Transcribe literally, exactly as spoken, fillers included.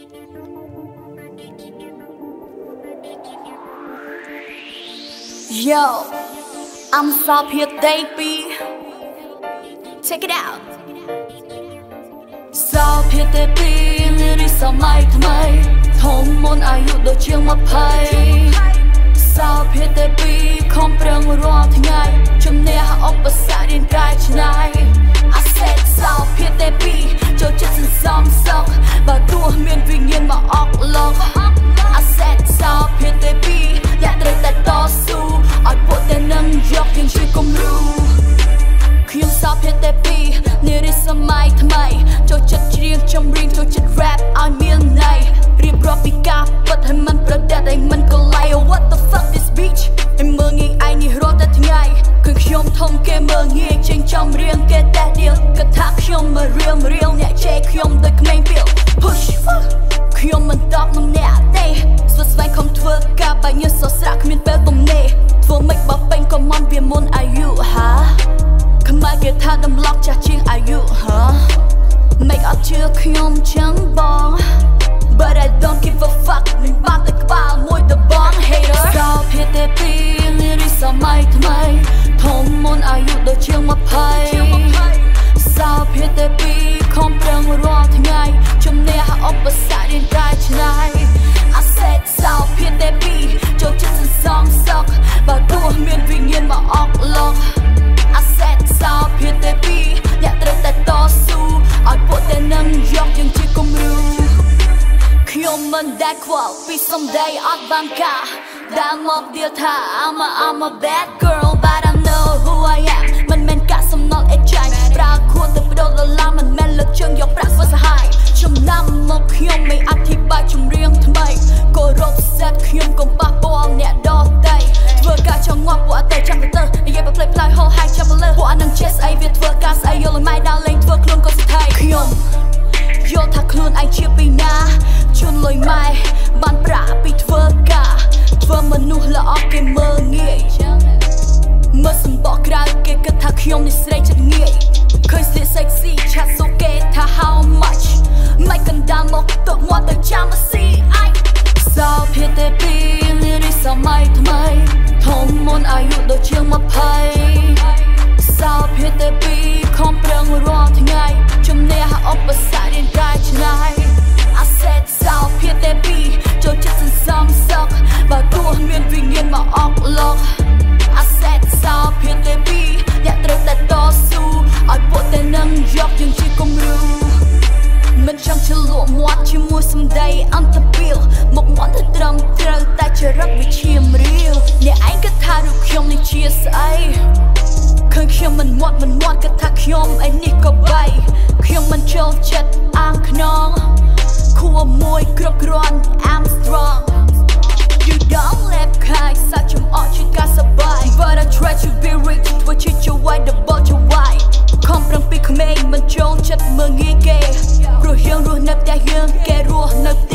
Yo, I'm so here, baby. Check it out. So here, baby. Lyrics so might my thông môn ai dụ đồ chiêng mà phai. So here, baby. Không prang rong thế ngày trong nè hạ ốc bát xa điên cai chân ai. I said so here, baby. Cho chất dân xóm sọc và tua miền vì nghiên mà ọc lọc. I said so here, baby. Dạ trời ta to su ai bộ tên nâng dọc nhưng chưa công ru. Khi ông sao phía tê pi nề đi xa mai thầm mày cho chất riêng trong riêng cho chất rap ai miền này riêng rõ bị ca bất hay mìnhប្រដេតឲ្យមិនក៏ like what the fuck this bitch ឯមើងងាយឯងនេះរត់តែថ្ងៃគឺខ្ញុំធំគេមើងងាយចេញចំរៀងគេតែដៀលក៏ថាខ្ញុំមករៀងរៀងអ្នកជេរខ្ញុំដូចក្មេងពីល push ខ្ញុំមិនតបនឹងអ្នកទេស្វស្វែងខំធ្វើការបាញ់ញើសស្រស្រាក់គ្មានពេលទំនេរធ្វើមិនបោះពេញក៏មិនវាមុនអាយុហាខ្មែរគេថាដំឡប់ចាស់ជាងអាយុហាមិនអត់ជឿខ្ញុំចឹងបង But I don't give a fuck មិនបានតែក្បាលមួយទៅបង hater សោភេទទេពីលីរីសម័យថ្មីធំមុនអាយុដូចជាងម្ភៃសោភេទទេពីខំប្រឹងរាល់ថ្ងៃជំនះឧបសគ្គរៀនកាយឆ្នៃI said សោភេទទេពីចូលចិត្តសន្សំសក់បើទោះមានវិញ្ញាណមកអកឡងI said សោភេទទេពីអ្នកត្រូវតែតស៊ូឲ្យពួកតែនឹងយកយើងជាគំរូខ្ញុំមិនដែលខ្វល់ពីសំដីអត់បានការដែលមកដៀលថា I'm a I'm a bad girl but I know who I am មិនមែនកាក់សំណល់អេចាញ់ប្រើខួរទៅបដូរដុល្លារមិនមែនលើកជើងយកប្រាក់ធ្វើសហាយចំណាំមកខ្ញុំមិនអធិប្បាយចម្រៀងថ្មីគោរពសិទ្ធខ្ញុំកុំប៉ះពាល់អ្នកដទៃធ្វើការចង់ងាប់ពួកអត់ទៅចាំទៅនិយាយបើផ្លេចផ្លាយហោហាយចាំលើពួកអានឹងចេះស្អីវាធ្វើការស្អីយល់មិនដែរលេងធ្វើខ្លួនក៏ស្ថិតខ្ញុំយល់ថាខ្លួនឯងជាពីណាជូនលុយម៉ែបានប្រាក់ពីធ្វើការធ្វើមនុស្សល្អគេមើលងាយមើលសម្បកក្រៅគេគិតថាខ្ញុំនេះស្រីចិត្តងាយឃើញស្លៀក sexy ឆាត់សូគេថា how much មិនកណ្ដាលមកទុកមាត់ទៅចាំមកស៊ីអញសោភេទទេពីលីរីសម័យថ្មីធំមុនអាយុដូចជាងម្ភៃសោភេទទេពីខំប្រឹងរាល់ថ្ងៃជំនះឧបសគ្គរៀនកាយឆ្នៃI said សោភេទទេពីចូលចិត្តសន្សំសក់បើទោះមានវិញ្ញាណមកអកឡងI said សោភេទទេពីអ្នកត្រូវតែតស៊ូឲ្យពួកតែនឹងយកយើងជាគំរូមិនចង់ឆ្លក់មាត់ជាមួយសម្ដីអន្តពាលមកមាត់ទៅត្រឹមត្រូវតែចរិតវិជ្ជាមរៀលអ្នកឯងគិតថារូបខ្ញុំនេះជាស្អីឃើញខ្ញុំមិនមាត់មិនមាត់គិតថាខ្ញុំឯនេះក៏បីខ្ញុំមិនចូលចិត្តអាងខ្នងខួរមួយគ្រប់គ្រាន់ I'm strong You don't let ខាយសាច់ចំអកជាការសប្បាយ But I try to be rich ធ្វើជាជាវាយ double ជាវាយខំប្រឹងពីក្មេងមិនចូលចិត្តមើងងាយគេព្រោះយើងរស់នៅផ្ទះយើងគេរស់នៅ